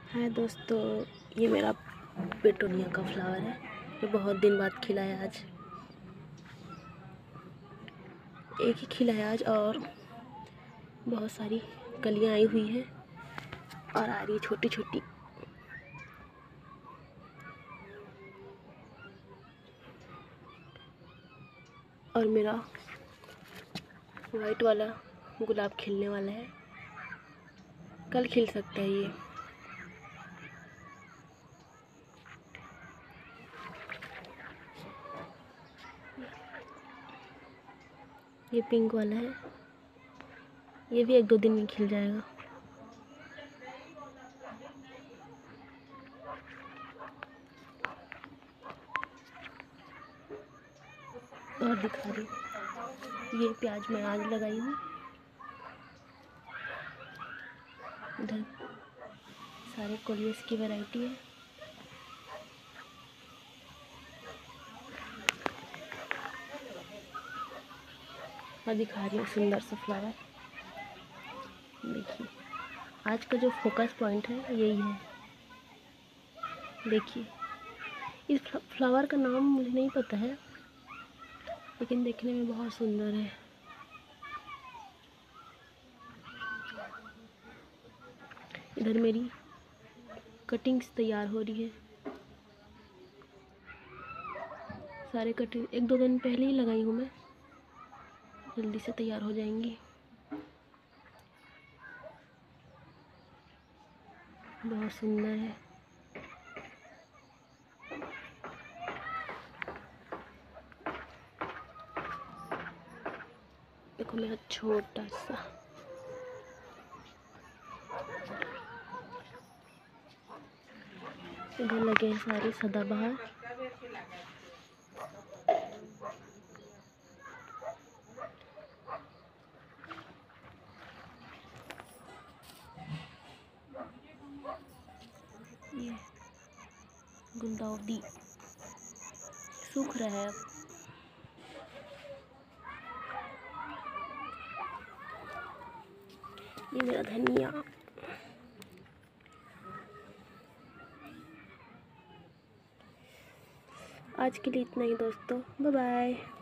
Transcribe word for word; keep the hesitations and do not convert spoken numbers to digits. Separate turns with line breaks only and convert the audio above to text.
हाय दोस्तों, ये मेरा पेटोनिया का फ्लावर है। ये बहुत दिन बाद खिला है आज। एक ही खिला है आज और बहुत सारी कलियां आई हुई हैं और आ रही है छोटी छोटी। और मेरा वाइट वाला गुलाब खिलने वाला है, कल खिल सकता है ये। ये पिंक वाला है, ये भी एक दो दिन में खिल जाएगा। और दिखा रही हूँ, ये प्याज मैं आज लगाई हूँ। इधर सारे कोलियस की वैरायटी है। और दिखा रही हूँ सुंदर सा फ्लावर। देखिए, आज का जो फोकस पॉइंट है यही है। देखिए, इस फ्लावर का नाम मुझे नहीं पता है, लेकिन देखने में बहुत सुंदर है। इधर मेरी कटिंग्स तैयार हो रही है। सारे कटिंग एक दो दिन पहले ही लगाई हूँ मैं, जल्दी से तैयार हो जाएंगी। बहुत सुंदर है। देखो मेरा छोटा सा इधर लगे हैं सारे सदाबहार। ये गुलदाउदी सूख रहा है अब। ये मेरा धनिया। आज के लिए इतना ही दोस्तों, बाय बाय।